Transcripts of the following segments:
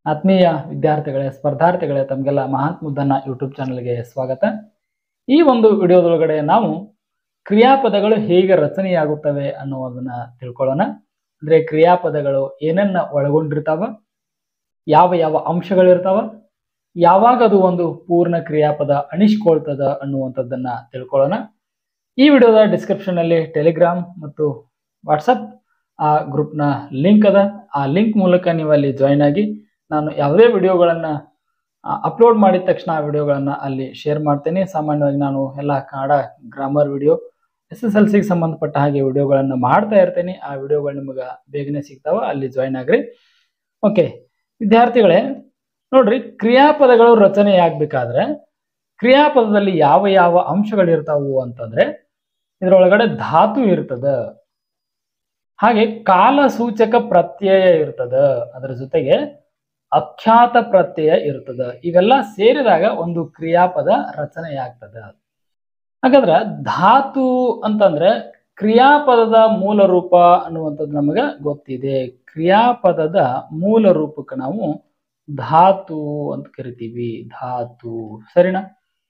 ಆತ್ಮೀಯ ವಿದ್ಯಾರ್ಥಿಗಳೇ, ಸ್ಪರ್ಧಾರ್ಥಿಗಳೇ, ತಮಗೆಲ್ಲ ಮಹಾಂತ್ ಮುದ್ದನ್ನ ಯೂಟ್ಯೂಬ್ ಚಾನಲ್ಗೆ ಸ್ವಾಗತ. ಈ ಒಂದು ವಿಡಿಯೋದೊಳಗಡೆ ನಾವು ಕ್ರಿಯಾಪದಗಳು ಹೇಗೆ ರಚನೆಯಾಗುತ್ತವೆ ಅನ್ನೋದನ್ನ ತಿಳ್ಕೊಳ್ಳೋಣ. ಅಂದ್ರೆ ಕ್ರಿಯಾಪದಗಳು ಏನನ್ನ ಒಳಗೊಂಡಿರ್ತಾವ, ಯಾವ ಯಾವ ಅಂಶಗಳಿರ್ತಾವ, ಯಾವಾಗ ಅದು ಒಂದು ಪೂರ್ಣ ಕ್ರಿಯಾಪದ ಅಣಿಸ್ಕೊಳ್ತದ ಅನ್ನುವಂಥದ್ದನ್ನ ತಿಳ್ಕೊಳ್ಳೋಣ. ಈ ವಿಡಿಯೋದ ಡಿಸ್ಕ್ರಿಪ್ಷನ್ ಅಲ್ಲಿ ಟೆಲಿಗ್ರಾಮ್ ಮತ್ತು ವಾಟ್ಸಪ್ ಆ ಗ್ರೂಪ್ನ ಲಿಂಕ್ ಅದ. ಆ ಲಿಂಕ್ ಮೂಲಕ ನೀವು ಅಲ್ಲಿ ಜಾಯಿನ್ ಆಗಿ ನಾನು ಯಾವುದೇ ವಿಡಿಯೋಗಳನ್ನು ಅಪ್ಲೋಡ್ ಮಾಡಿದ ತಕ್ಷಣ ಆ ವಿಡಿಯೋಗಳನ್ನು ಅಲ್ಲಿ ಶೇರ್ ಮಾಡ್ತೇನೆ. ಸಾಮಾನ್ಯವಾಗಿ ನಾನು ಎಲ್ಲ ಕನ್ನಡ ಗ್ರಾಮರ್ ವಿಡಿಯೋ, SSLCಗೆ ಸಂಬಂಧಪಟ್ಟ ಹಾಗೆ ವಿಡಿಯೋಗಳನ್ನು ಮಾಡ್ತಾ ಇರ್ತೇನೆ. ಆ ವಿಡಿಯೋಗಳು ನಿಮಗೆ ಬೇಗನೆ ಸಿಗ್ತಾವ, ಅಲ್ಲಿ ಜಾಯಿನ್ ಆಗ್ರಿ. ಓಕೆ ವಿದ್ಯಾರ್ಥಿಗಳೇ, ನೋಡ್ರಿ, ಕ್ರಿಯಾಪದಗಳು ರಚನೆಯಾಗಬೇಕಾದ್ರೆ ಕ್ರಿಯಾಪದದಲ್ಲಿ ಯಾವ ಯಾವ ಅಂಶಗಳಿರ್ತಾವು ಅಂತಂದ್ರೆ ಇದರೊಳಗಡೆ ಧಾತು ಇರ್ತದ, ಹಾಗೆ ಕಾಲ ಸೂಚಕ ಪ್ರತ್ಯಯ ಇರ್ತದ, ಅದರ ಜೊತೆಗೆ ಅಖ್ಯಾತ ಪ್ರತ್ಯಯ ಇರ್ತದ. ಇವೆಲ್ಲ ಸೇರಿದಾಗ ಒಂದು ಕ್ರಿಯಾಪದ ರಚನೆಯಾಗ್ತದ. ಹಾಗಾದ್ರೆ ಧಾತು ಅಂತಂದ್ರೆ ಕ್ರಿಯಾಪದದ ಮೂಲ ರೂಪ ಅನ್ನುವಂಥದ್ದು ನಮಗೆ ಗೊತ್ತಿದೆ. ಕ್ರಿಯಾಪದದ ಮೂಲ ರೂಪಕ್ಕೆ ನಾವು ಧಾತು ಅಂತ ಕರಿತೀವಿ. ಧಾತು, ಸರಿನಾ?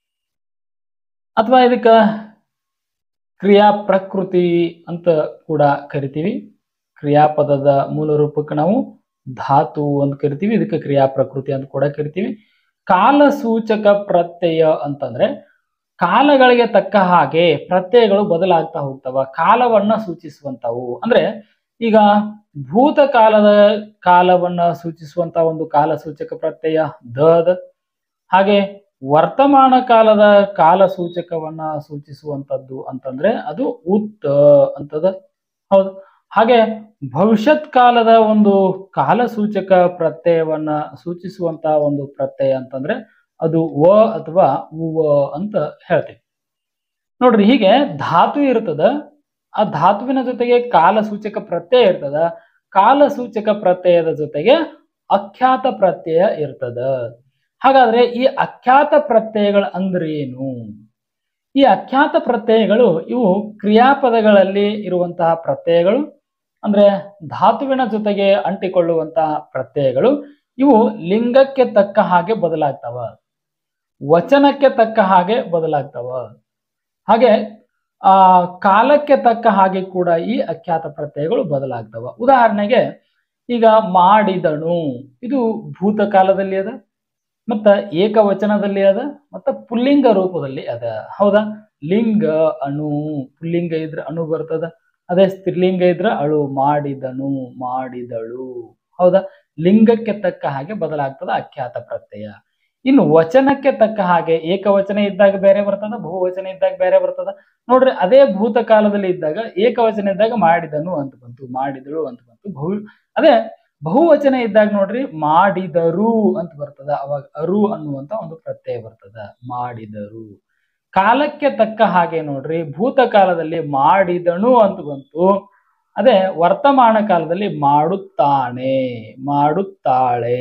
ಅಥವಾ ಇದಕ್ಕ ಕ್ರಿಯಾ ಪ್ರಕೃತಿ ಅಂತ ಕೂಡ ಕರಿತೀವಿ. ಕ್ರಿಯಾಪದದ ಮೂಲ ರೂಪಕ್ಕೆ ನಾವು ಧಾತು ಅಂತ ಕರಿತೀವಿ, ಇದಕ್ಕೆ ಕ್ರಿಯಾ ಪ್ರಕೃತಿ ಅಂತ ಕೂಡ ಕರಿತೀವಿ. ಕಾಲ ಸೂಚಕ ಪ್ರತ್ಯಯ ಅಂತಂದ್ರೆ ಕಾಲಗಳಿಗೆ ತಕ್ಕ ಹಾಗೆ ಪ್ರತ್ಯಯಗಳು ಬದಲಾಗ್ತಾ ಹೋಗ್ತಾವ, ಕಾಲವನ್ನ ಸೂಚಿಸುವಂತವು. ಅಂದ್ರೆ ಈಗ ಭೂತಕಾಲದ ಕಾಲವನ್ನ ಸೂಚಿಸುವಂತ ಒಂದು ಕಾಲ ಸೂಚಕ ಪ್ರತ್ಯಯ ದ, ಹಾಗೆ ವರ್ತಮಾನ ಕಾಲದ ಕಾಲ ಸೂಚಕವನ್ನ ಸೂಚಿಸುವಂತದ್ದು ಅಂತಂದ್ರೆ ಅದು ಉತ್ ಅಂತದ. ಹೌದು. ಹಾಗೆ ಭವಿಷ್ಯತ್ ಕಾಲದ ಒಂದು ಕಾಲ ಸೂಚಕ ಪ್ರತ್ಯಯವನ್ನ ಸೂಚಿಸುವಂತ ಒಂದು ಪ್ರತ್ಯಯ ಅಂತಂದ್ರೆ ಅದು ವ ಅಥವಾ ಉವ ಅಂತ ಹೇಳ್ತೀವಿ. ನೋಡ್ರಿ, ಹೀಗೆ ಧಾತು ಇರ್ತದ, ಆ ಧಾತುವಿನ ಜೊತೆಗೆ ಕಾಲ ಸೂಚಕ ಪ್ರತ್ಯಯ ಇರ್ತದ, ಕಾಲ ಸೂಚಕ ಪ್ರತ್ಯಯದ ಜೊತೆಗೆ ಅಖ್ಯಾತ ಪ್ರತ್ಯಯ ಇರ್ತದ. ಹಾಗಾದ್ರೆ ಈ ಅಖ್ಯಾತ ಪ್ರತ್ಯಯಗಳು ಅಂದ್ರೆ ಏನು? ಈ ಅಖ್ಯಾತ ಪ್ರತ್ಯಯಗಳು ಇವು ಕ್ರಿಯಾಪದಗಳಲ್ಲಿ ಇರುವಂತಹ ಪ್ರತ್ಯಯಗಳು. ಅಂದ್ರೆ ಧಾತುವಿನ ಜೊತೆಗೆ ಅಂಟಿಕೊಳ್ಳುವಂತಹ ಪ್ರತ್ಯಯಗಳು. ಇವು ಲಿಂಗಕ್ಕೆ ತಕ್ಕ ಹಾಗೆ ಬದಲಾಗ್ತವ, ವಚನಕ್ಕೆ ತಕ್ಕ ಹಾಗೆ ಬದಲಾಗ್ತವ, ಹಾಗೆ ಕಾಲಕ್ಕೆ ತಕ್ಕ ಹಾಗೆ ಕೂಡ ಈ ಅಖ್ಯಾತ ಪ್ರತ್ಯಯಗಳು ಬದಲಾಗ್ತವ. ಉದಾಹರಣೆಗೆ ಈಗ ಮಾಡಿದನು, ಇದು ಭೂತಕಾಲದಲ್ಲಿ ಅದ, ಮತ್ತ ಏಕವಚನದಲ್ಲಿ ಅದ, ಮತ್ತ ಪುಲ್ಲಿಂಗ ರೂಪದಲ್ಲಿ ಅದ. ಹೌದಾ? ಲಿಂಗ ಅಣು, ಪುಲ್ಲಿಂಗ ಇದ್ರೆ ಅಣು ಬರ್ತದ, ಅದೇ ಸ್ತ್ರೀಲಿಂಗ ಇದ್ರೆ ಅಳು. ಮಾಡಿದನು, ಮಾಡಿದಳು. ಹೌದಾ? ಲಿಂಗಕ್ಕೆ ತಕ್ಕ ಹಾಗೆ ಬದಲಾಗ್ತದ ಅಖ್ಯಾತ ಪ್ರತ್ಯಯ. ಇನ್ನು ವಚನಕ್ಕೆ ತಕ್ಕ ಹಾಗೆ ಏಕವಚನ ಇದ್ದಾಗ ಬೇರೆ ಬರ್ತದ, ಬಹುವಚನ ಇದ್ದಾಗ ಬೇರೆ ಬರ್ತದ. ನೋಡ್ರಿ, ಅದೇ ಭೂತಕಾಲದಲ್ಲಿ ಇದ್ದಾಗ ಏಕವಚನ ಇದ್ದಾಗ ಮಾಡಿದನು ಅಂತ ಬಂತು, ಮಾಡಿದಳು ಅಂತ ಬಂತು. ಅದೇ ಬಹುವಚನ ಇದ್ದಾಗ ನೋಡ್ರಿ ಮಾಡಿದರು ಅಂತ ಬರ್ತದ, ಅವಾಗ ಅರು ಅನ್ನುವಂತ ಒಂದು ಪ್ರತ್ಯಯ ಬರ್ತದ, ಮಾಡಿದರು. ಕಾಲಕ್ಕೆ ತಕ್ಕ ಹಾಗೆ ನೋಡ್ರಿ, ಭೂತಕಾಲದಲ್ಲಿ ಮಾಡಿದನು ಅಂತ ಬಂತು, ಅದೇ ವರ್ತಮಾನ ಕಾಲದಲ್ಲಿ ಮಾಡುತ್ತಾನೆ, ಮಾಡುತ್ತಾಳೆ.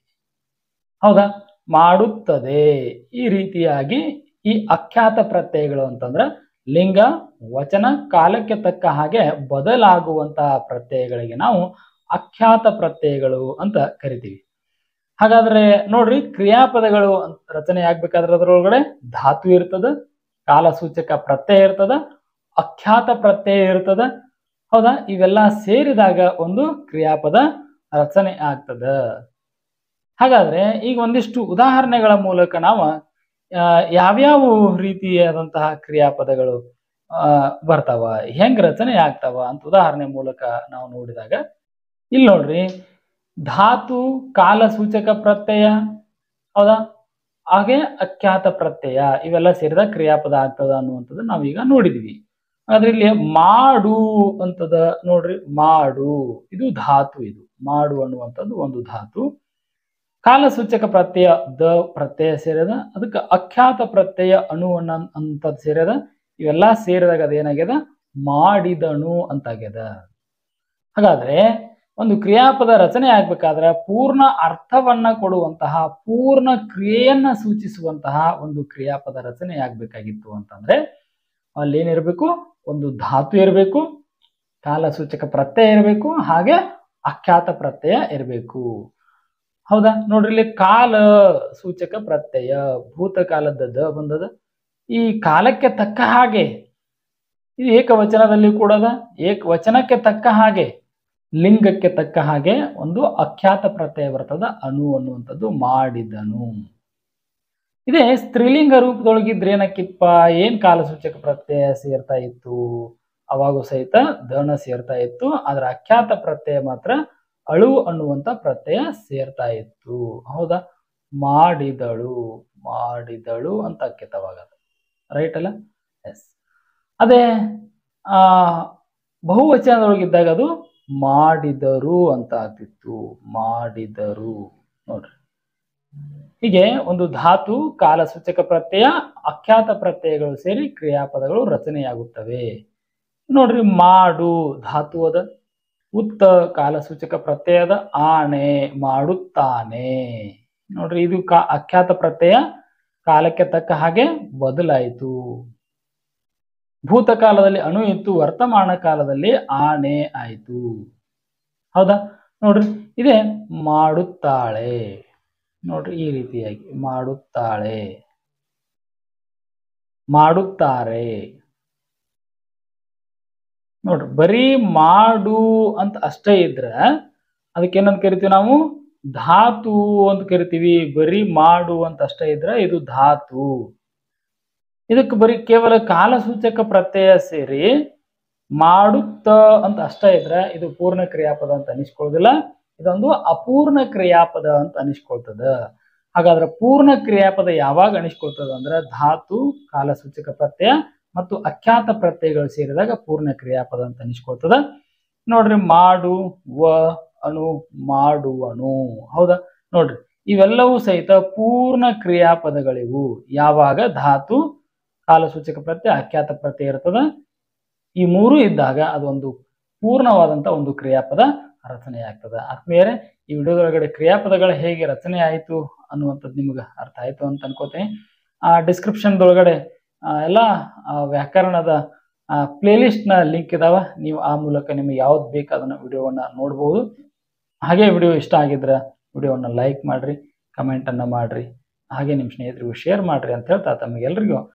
ಹೌದಾ? ಮಾಡುತ್ತದೆ. ಈ ರೀತಿಯಾಗಿ ಈ ಅಖ್ಯಾತ ಪ್ರತ್ಯಯಗಳು ಅಂತಂದ್ರ ಲಿಂಗ, ವಚನ, ಕಾಲಕ್ಕೆ ತಕ್ಕ ಹಾಗೆ ಬದಲಾಗುವಂತಹ ಪ್ರತ್ಯಯಗಳಿಗೆ ನಾವು ಅಖ್ಯಾತ ಪ್ರತ್ಯಯಗಳು ಅಂತ ಕರಿತೀವಿ. ಹಾಗಾದ್ರೆ ನೋಡ್ರಿ, ಕ್ರಿಯಾಪದಗಳು ರಚನೆ ಆಗ್ಬೇಕಾದ್ರೆ ಅದರೊಳಗಡೆ ಧಾತು ಇರ್ತದ, ಕಾಲ ಸೂಚಕ ಪ್ರತ್ಯಯ ಇರ್ತದ, ಅಖ್ಯಾತ ಪ್ರತ್ಯಯ ಇರ್ತದ. ಹೌದಾ? ಇವೆಲ್ಲ ಸೇರಿದಾಗ ಒಂದು ಕ್ರಿಯಾಪದ ರಚನೆ ಆಗ್ತದ. ಹಾಗಾದ್ರೆ ಈಗ ಒಂದಿಷ್ಟು ಉದಾಹರಣೆಗಳ ಮೂಲಕ ನಾವು ಯಾವ್ಯಾವ ರೀತಿಯಾದಂತಹ ಕ್ರಿಯಾಪದಗಳು ಬರ್ತಾವ, ಹೆಂಗ್ ರಚನೆ ಆಗ್ತಾವ ಅಂತ ಉದಾಹರಣೆ ಮೂಲಕ ನಾವು ನೋಡಿದಾಗ ಇಲ್ಲಿ ನೋಡ್ರಿ, ಧಾತು, ಕಾಲ ಸೂಚಕ ಪ್ರತ್ಯಯ, ಹೌದಾ, ಹಾಗೆ ಅಖ್ಯಾತ ಪ್ರತ್ಯಯ, ಇವೆಲ್ಲ ಸೇರಿದ ಕ್ರಿಯಾಪದ ಆಗ್ತದ ಅನ್ನುವಂಥದ್ದು ನಾವೀಗ ನೋಡಿದ್ವಿ. ಆದ್ರೆ ಇಲ್ಲಿ ಮಾಡು ಅಂತದ ನೋಡ್ರಿ, ಮಾಡು ಇದು ಧಾತು, ಇದು ಮಾಡು ಅನ್ನುವಂಥದ್ದು ಒಂದು ಧಾತು. ಕಾಲ ಸೂಚಕ ಪ್ರತ್ಯಯ ದ ಪ್ರತ್ಯಯ ಸೇರದ, ಅದಕ್ಕೆ ಅಖ್ಯಾತ ಪ್ರತ್ಯಯ ಅಣು ಅಂತದ್ ಸೇರದ. ಇವೆಲ್ಲ ಸೇರಿದಾಗ ಅದೇನಾಗ್ಯದ ಮಾಡಿದನು ಅಂತಾಗ್ಯದ. ಹಾಗಾದ್ರೆ ಒಂದು ಕ್ರಿಯಾಪದ ರಚನೆ ಆಗ್ಬೇಕಾದ್ರೆ ಪೂರ್ಣ ಅರ್ಥವನ್ನ ಕೊಡುವಂತಹ, ಪೂರ್ಣ ಕ್ರಿಯೆಯನ್ನ ಸೂಚಿಸುವಂತಹ ಒಂದು ಕ್ರಿಯಾಪದ ರಚನೆ ಆಗ್ಬೇಕಾಗಿತ್ತು ಅಂತಂದ್ರೆ ಅಲ್ಲಿ ಏನಿರ್ಬೇಕು? ಒಂದು ಧಾತು ಇರಬೇಕು, ಕಾಲ ಸೂಚಕ ಪ್ರತ್ಯಯ ಇರಬೇಕು, ಹಾಗೆ ಅಖ್ಯಾತ ಪ್ರತ್ಯಯ ಇರಬೇಕು. ಹೌದಾ? ನೋಡ್ರಿ ಇಲ್ಲಿ ಕಾಲ ಸೂಚಕ ಪ್ರತ್ಯಯ ಭೂತಕಾಲದ ದ ಬಂದದ. ಈ ಕಾಲಕ್ಕೆ ತಕ್ಕ ಹಾಗೆ ಇದು ಏಕವಚನದಲ್ಲಿ ಕೂಡ ಅದ. ಏಕವಚನಕ್ಕೆ ತಕ್ಕ ಹಾಗೆ ಲಿಂಗಕ್ಕೆ ತಕ್ಕ ಹಾಗೆ ಒಂದು ಅಖ್ಯಾತ ಪ್ರತ್ಯಯ ಬರ್ತದ. ಅನು ಅನ್ನುವಂಥದ್ದು ಮಾಡಿದನು. ಇದೇ ಸ್ತ್ರೀಲಿಂಗ ರೂಪದೊಳಗಿದ್ರೆ ಏನಕ್ಕಿಪ್ಪ, ಏನ್ ಕಾಲಸೂಚಕ ಪ್ರತ್ಯಯ ಸೇರ್ತಾ ಇತ್ತು, ಅವಾಗೂ ಸಹಿತ ದನ ಸೇರ್ತಾ ಇತ್ತು. ಆದ್ರೆ ಅಖ್ಯಾತ ಪ್ರತ್ಯಯ ಮಾತ್ರ ಅಳು ಅನ್ನುವಂತ ಪ್ರತ್ಯಯ ಸೇರ್ತಾ ಇತ್ತು. ಹೌದಾ? ಮಾಡಿದಳು, ಮಾಡಿದಳು ಅಂತ ಅಖ್ಯಾತವಾಗದು. ರೈಟ್ ಅಲ್ಲ? ಎಸ್. ಅದೇ ಆ ಬಹುವಚನದೊಳಗಿದ್ದಾಗ ಅದು ಮಾಡಿದರು ಅಂತ ಆಗ್ತಿತ್ತು. ಮಾಡಿದರು. ನೋಡ್ರಿ, ಹೀಗೆ ಒಂದು ಧಾತು, ಕಾಲಸೂಚಕ ಪ್ರತ್ಯಯ, ಅಖ್ಯಾತ ಪ್ರತ್ಯಯಗಳು ಸೇರಿ ಕ್ರಿಯಾಪದಗಳು ರಚನೆಯಾಗುತ್ತವೆ. ನೋಡ್ರಿ, ಮಾಡು ಧಾತು ಅದ, ಉತ್ತ ಕಾಲಸೂಚಕ ಪ್ರತ್ಯಯದ, ಆಣೆ ಮಾಡುತ್ತಾನೆ. ನೋಡ್ರಿ, ಇದು ಅಖ್ಯಾತ ಪ್ರತ್ಯಯ ಕಾಲಕ್ಕೆ ತಕ್ಕ ಹಾಗೆ ಬದಲಾಯಿತು. ಭೂತಕಾಲದಲ್ಲಿ ಅಣು ಇತ್ತು, ವರ್ತಮಾನ ಕಾಲದಲ್ಲಿ ಆನೆ ಆಯಿತು. ಹೌದಾ? ನೋಡ್ರಿ, ಇದೇ ಮಾಡುತ್ತಾಳೆ. ನೋಡ್ರಿ, ಈ ರೀತಿಯಾಗಿ ಮಾಡುತ್ತಾಳೆ, ಮಾಡುತ್ತಾರೆ. ನೋಡ್ರಿ, ಬರೀ ಮಾಡು ಅಂತ ಅಷ್ಟೇ ಇದ್ರ ಅದಕ್ಕೇನಂತ ಕರಿತೀವಿ ನಾವು? ಧಾತು ಅಂತ ಕರಿತೀವಿ. ಬರೀ ಮಾಡು ಅಂತ ಅಷ್ಟೇ ಇದ್ರ ಇದು ಧಾತು. ಇದಕ್ಕೆ ಬರೀ ಕೇವಲ ಕಾಲಸೂಚಕ ಪ್ರತ್ಯಯ ಸೇರಿ ಮಾಡುತ್ತ ಅಂತ ಅಷ್ಟೇ ಇದ್ರೆ ಇದು ಪೂರ್ಣ ಕ್ರಿಯಾಪದ ಅಂತ ಅನಿಸ್ಕೊಳ್ಳೋದಿಲ್ಲ. ಇದೊಂದು ಅಪೂರ್ಣ ಕ್ರಿಯಾಪದ ಅಂತ ಅನಿಸ್ಕೊಳ್ತದ. ಹಾಗಾದ್ರೆ ಪೂರ್ಣ ಕ್ರಿಯಾಪದ ಯಾವಾಗ ಅನಿಸ್ಕೊಳ್ತದ ಅಂದ್ರೆ ಧಾತು, ಕಾಲಸೂಚಕ ಪ್ರತ್ಯಯ ಮತ್ತು ಅಖ್ಯಾತ ಪ್ರತ್ಯಯಗಳು ಸೇರಿದಾಗ ಪೂರ್ಣ ಕ್ರಿಯಾಪದ ಅಂತ ಅನಿಸ್ಕೊಳ್ತದ. ನೋಡ್ರಿ, ಮಾಡು ವ ಅನು ಮಾಡುವನು. ಹೌದಾ? ನೋಡ್ರಿ, ಇವೆಲ್ಲವೂ ಸಹಿತ ಪೂರ್ಣ ಕ್ರಿಯಾಪದಗಳಿವು. ಯಾವಾಗ ಧಾತು, ಕಾಲಸೂಚಕ ಪ್ರತ್ಯಯ, ಅಖ್ಯಾತ ಪ್ರತ್ಯಯ ಇರ್ತದ. ಈ ಮೂರು ಇದ್ದಾಗ ಅದೊಂದು ಪೂರ್ಣವಾದಂತ ಒಂದು ಕ್ರಿಯಾಪದ ರಚನೆ ಆಗ್ತದ. ಆದ್ಮೇಲೆ ಈ ವಿಡಿಯೋದೊಳಗಡೆ ಕ್ರಿಯಾಪದಗಳ ಹೇಗೆ ರಚನೆ ಆಯಿತು ಅನ್ನುವಂಥದ್ದು ನಿಮ್ಗೆ ಅರ್ಥ ಆಯ್ತು ಅಂತ ಅನ್ಕೋತೀನಿ. ಡಿಸ್ಕ್ರಿಪ್ಷನ್ದೊಳಗಡೆ ಎಲ್ಲ ವ್ಯಾಕರಣದ ಪ್ಲೇಲಿಸ್ಟ್ ನ ಲಿಂಕ್ ಇದಾವ. ನೀವು ಆ ಮೂಲಕ ನಿಮಗೆ ಯಾವ್ದು ಬೇಕು ಅದನ್ನ ವಿಡಿಯೋವನ್ನ ನೋಡ್ಬೋದು. ಹಾಗೆ ವಿಡಿಯೋ ಇಷ್ಟ ಆಗಿದ್ರೆ ವಿಡಿಯೋವನ್ನ ಲೈಕ್ ಮಾಡ್ರಿ, ಕಮೆಂಟ್ ಅನ್ನ ಮಾಡ್ರಿ, ಹಾಗೆ ನಿಮ್ಮ ಸ್ನೇಹಿತರಿಗೂ ಶೇರ್ ಮಾಡ್ರಿ ಅಂತ ಹೇಳ್ತಾ ತಮಗೆಲ್ಲರಿಗೂ